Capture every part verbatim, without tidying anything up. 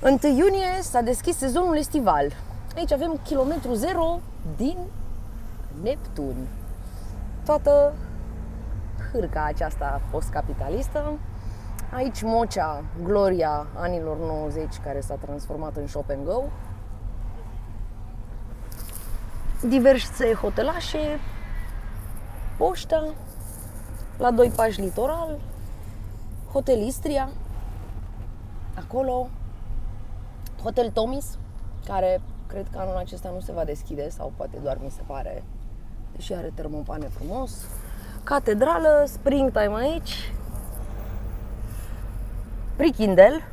întâi iunie s-a deschis sezonul estival. Aici avem kilometru zero din Neptun. Toată hârca aceasta post-capitalistă. Aici Mocea, gloria anilor nouăzeci, care s-a transformat în shop and go. Diverse hotelașe, poșta, la doi pași litoral, Hotel Istria, acolo, Hotel Tomis, care cred că anul acesta nu se va deschide, sau poate doar mi se pare, deși are termopane frumos. Catedrală, Springtime aici, Prichindel,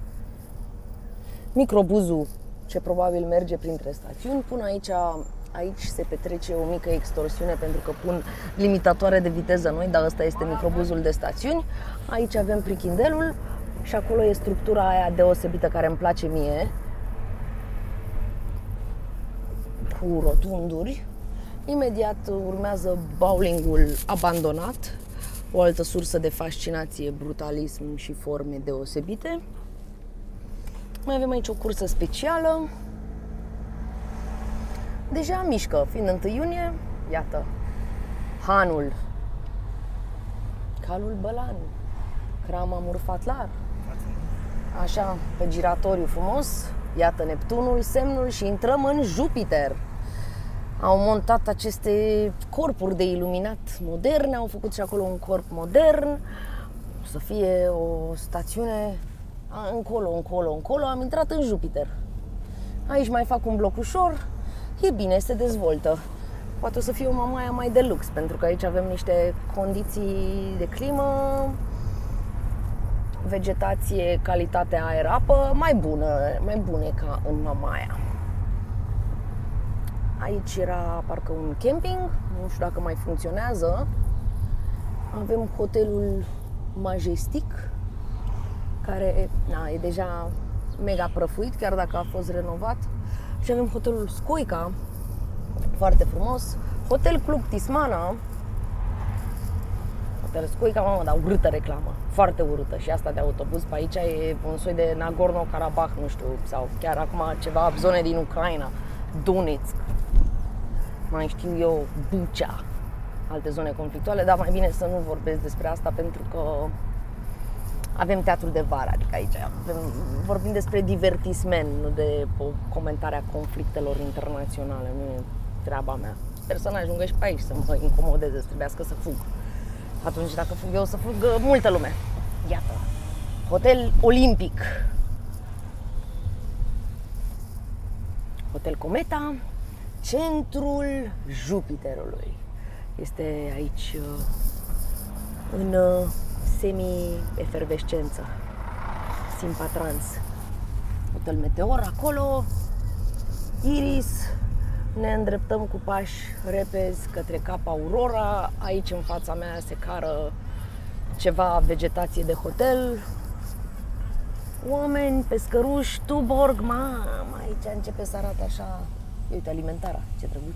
microbuzul ce probabil merge printre stațiuni. Pun aici, aici se petrece o mică extorsiune pentru că pun limitatoare de viteză noi, dar ăsta este microbuzul de stațiuni. Aici avem Prichindelul și acolo e structura aia deosebită care îmi place mie, cu rotunduri. Imediat urmează bowlingul abandonat, o altă sursă de fascinație, brutalism și forme deosebite. Mai avem aici o cursă specială. Deja mișcă, fiind întâi iunie, iată, Hanul, Calul Bălan, Crama Murfatlar, așa, pe giratoriu frumos, iată Neptunul, semnul și intrăm în Jupiter. Au montat aceste corpuri de iluminat moderne, au făcut și acolo un corp modern, o să fie o stațiune încolo, încolo, încolo, am intrat în Jupiter. Aici mai fac un bloc ușor, e bine, se dezvoltă. Poate o să fie o Mamaia mai de lux, pentru că aici avem niște condiții de climă, vegetație, calitate aer-apă mai bună, mai bune ca în Mamaia. Aici era parcă un camping, nu știu dacă mai funcționează. Avem hotelul Majestic, care na, e deja mega prăfuit, chiar dacă a fost renovat. Și avem hotelul Scoica, foarte frumos. Hotel Club Tismana. Hotel Scoica, mamă, dar urâtă reclamă, foarte urâtă. Și asta de autobuz pe aici e un soi de Nagorno-Karabakh, nu știu, sau chiar acum ceva zone din Ucraina, Donetsk, mai știu eu, Bucea, alte zone conflictuale, dar mai bine să nu vorbesc despre asta pentru că avem teatru de vară, adică aici avem, vorbim despre divertisment, nu de comentarea conflictelor internaționale, nu e treaba mea. Sper să n-ajungă și pe aici să mă incomodeze, să trebuiască să fug. Atunci dacă fug eu, să fug multă lume. Iată, Hotel Olimpic, Hotel Cometa, centrul Jupiterului. Este aici în semi-efervescență, Simpatrans. Hotel Meteor acolo, Iris. Ne îndreptăm cu pași repezi către Cap Aurora. Aici în fața mea se cară ceva vegetație de hotel, oameni, pescăruși, Tuborg. Mamă, aici începe să arate așa. Uite, Alimentara, ce drăguț.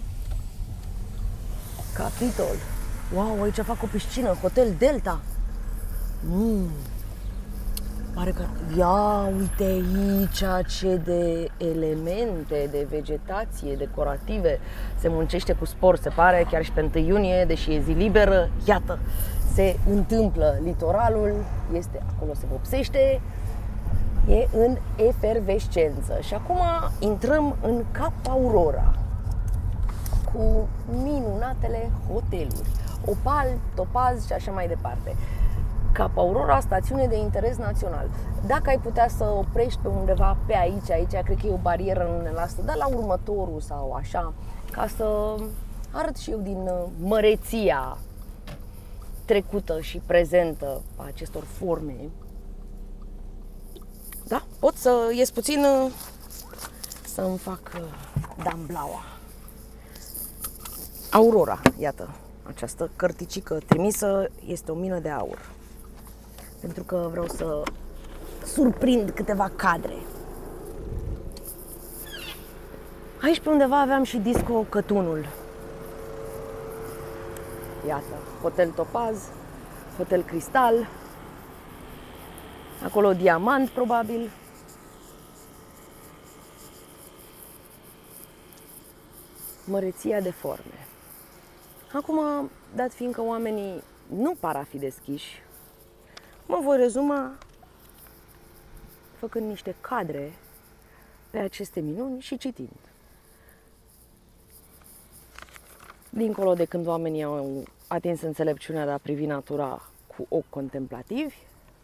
Capitol. Wow, aici fac o piscină, Hotel Delta. Mm. Pare că... Ia, uite aici ce de elemente, de vegetație, decorative. Se muncește cu spor, se pare, chiar și pe întâi iunie, deși e zi liberă. Iată, se întâmplă. Litoralul este, acolo se vopsește, e în efervescență. Și acum intrăm în Cap Aurora cu minunatele hoteluri, Opal, Topaz și așa mai departe. Cap Aurora, stațiune de interes național. Dacă ai putea să oprești pe undeva pe aici, aici, cred că e o barieră, nu ne lasă, dar la următorul sau așa, ca să arăt și eu din măreția trecută și prezentă a acestor forme. Da, pot să ies puțin să-mi fac damblaua. Aurora, iată, această cărticică trimisă este o mină de aur. Pentru că vreau să surprind câteva cadre. Aici pe undeva aveam și Disco Cătunul. Iată, Hotel Topaz, Hotel Cristal, acolo Diamant probabil. măreția de forme. Acum, dat fiindcă oamenii nu par a fi deschiși, mă voi rezuma făcând niște cadre pe aceste minuni și citind. Dincolo de când oamenii au atins înțelepciunea de a privi natura cu ochi contemplativi,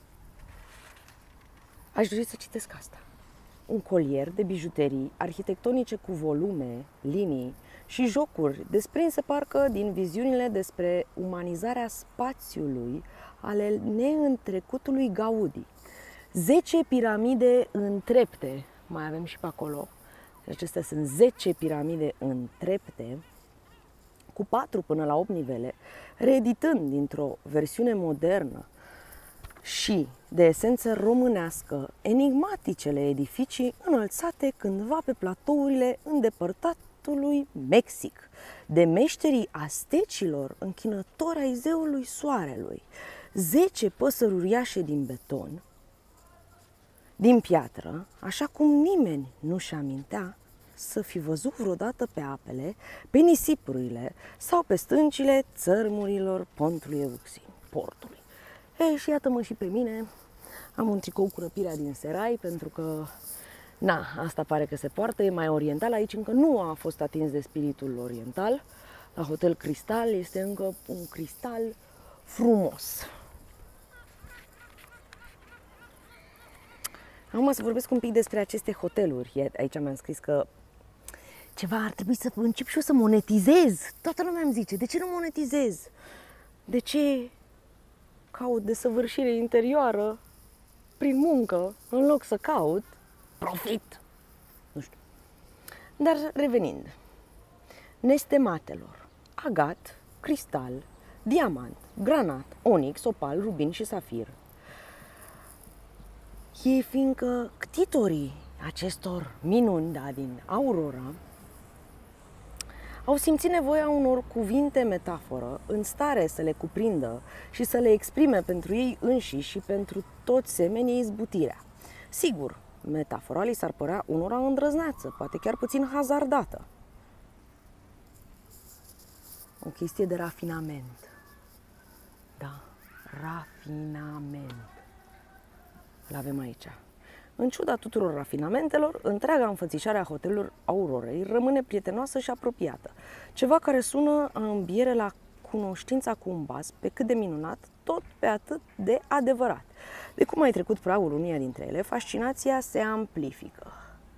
aș dori să citesc asta. Un colier de bijuterii arhitectonice cu volume, linii și jocuri desprinse parcă din viziunile despre umanizarea spațiului ale neîntrecutului Gaudi. Zece piramide în trepte, mai avem și pe acolo, acestea sunt zece piramide în trepte, cu patru până la opt nivele, reeditând dintr-o versiune modernă și de esență românească enigmaticele edificii înălțate cândva pe platourile îndepărtatului Mexic, de meșterii astecilor închinători ai zeului soarelui, zece păsări uriașe din beton, din piatră, așa cum nimeni nu-și amintea să fi văzut vreodată pe apele, pe nisipurile sau pe stâncile țărmurilor pontului Euxin, portului. Ei, și iată-mă și pe mine, am un tricou cu răpirea din Serai, pentru că, na, asta pare că se poartă, e mai oriental, aici încă nu a fost atins de spiritul oriental, la Hotel Cristal este încă un cristal frumos. Acum să vorbesc un pic despre aceste hoteluri. Aici mi-am scris că ceva ar trebui să încep și eu să monetizez. Toată lumea îmi zice, de ce nu monetizez? De ce caut desăvârșire interioară prin muncă, în loc să caut profit? Nu știu. Dar revenind, nestematelor, agat, cristal, diamant, granat, onix, opal, rubin și safir. E fiindcă ctitorii acestor minuni, da, din Aurora, au simțit nevoia unor cuvinte metaforă în stare să le cuprindă și să le exprime pentru ei înșiși și pentru toți semenii izbutirea. Sigur, metafora li s-ar părea unora îndrăzneață, poate chiar puțin hazardată. O chestie de rafinament. Da, rafinament. Îl avem aici. În ciuda tuturor rafinamentelor, întreaga înfățișare a hotelului Aurorei rămâne prietenoasă și apropiată. Ceva care sună a îmbiere la cunoștința cu un bas, pe cât de minunat, tot pe atât de adevărat. De cum ai trecut pragul unuia dintre ele, fascinația se amplifică.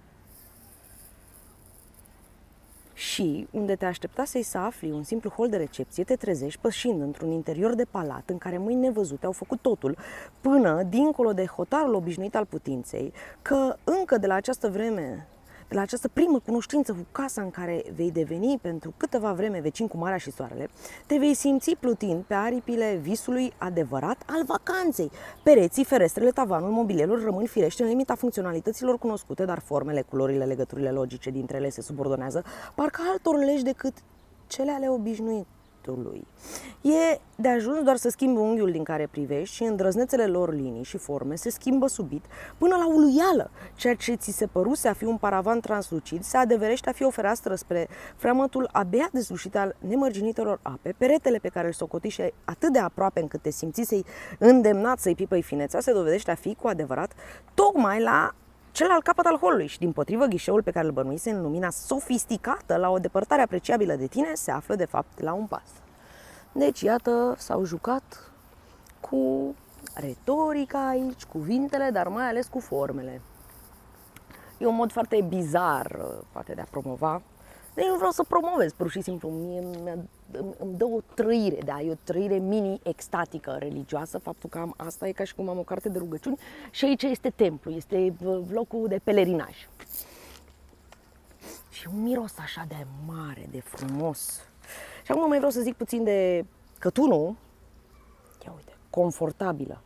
Și, unde te așteptasei să afli un simplu hol de recepție, te trezești pășind într-un interior de palat în care mâini nevăzute au făcut totul, până dincolo de hotarul obișnuit al putinței, că încă de la această vreme, de la această primă cunoștință cu casa în care vei deveni pentru câteva vreme vecin cu marea și soarele, te vei simți plutind pe aripile visului adevărat al vacanței. Pereții, ferestrele, tavanul, mobilierul rămân firește în limita funcționalităților cunoscute, dar formele, culorile, legăturile logice dintre ele se subordonează parcă altor legi decât cele ale obișnuitului. E de ajuns doar să schimbi unghiul din care privești și îndrăznețele lor linii și forme se schimbă subit până la uluială. Ceea ce ți se păruse a fi un paravan translucid se adeverește a fi o fereastră spre freamătul abia dezlușit al nemărginitelor ape. Peretele pe care îl socotiști atât de aproape încât te simțisei îndemnat să-i pipăi finețea se dovedește a fi cu adevărat tocmai la celălalt capăt al holului și, dimpotrivă, ghișeul pe care îl bănuise în lumina sofisticată la o depărtare apreciabilă de tine se află, de fapt, la un pas. Deci, iată, s-au jucat cu retorica aici, cuvintele, dar mai ales cu formele. E un mod foarte bizar, poate, de a promova. Deci nu vreau să promovez, pur și simplu. Mie îmi dă o trăire, da, e o trăire mini-extatică religioasă. Faptul că am asta e ca și cum am o carte de rugăciuni și aici este templu, este locul de pelerinaj. Și un miros așa de mare, de frumos. Și acum mai vreau să zic puțin de cătunul. Ia uite, confortabilă.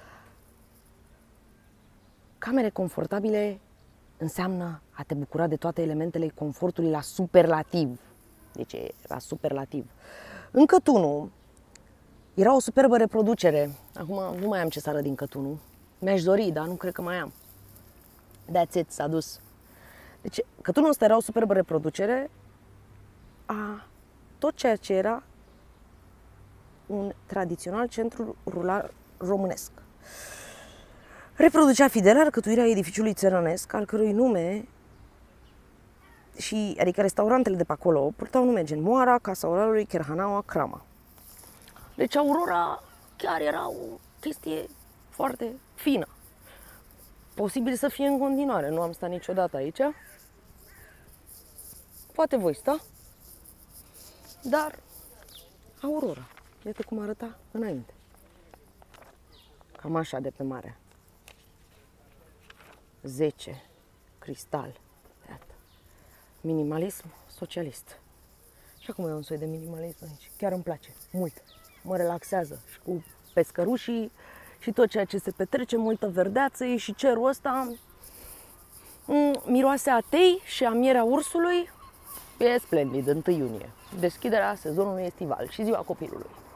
Camere confortabile înseamnă a te bucura de toate elementele confortului la superlativ. Deci la superlativ. În cătunul era o superbă reproducere. Acum nu mai am ce să arăt din cătunul. Mi-aș dori, dar nu cred că mai am. That's it, s-a dus. Deci cătunul ăsta era o superbă reproducere a tot ceea ce era un tradițional centru rural românesc. Reproducea fidel alcătuirea edificiului țărănesc, al cărui nume, și, adică restaurantele de pe acolo, purtau nume gen Moara, Casa Oralului, Cherhanaua, Crama. Deci Aurora chiar era o chestie foarte fină. Posibil să fie în continuare, nu am stat niciodată aici. Poate voi sta, dar Aurora, iată cum arăta înainte. Cam așa de pe mare. zece, cristal, iată. Minimalism socialist. Și acum e un soi de minimalism aici. Chiar îmi place, mult. Mă relaxează și cu pescărușii și tot ceea ce se petrece, multă verdeață și cerul ăsta miroase a tei și a mierea ursului. E splendid, întâi iunie. Deschiderea sezonului estival și ziua copilului.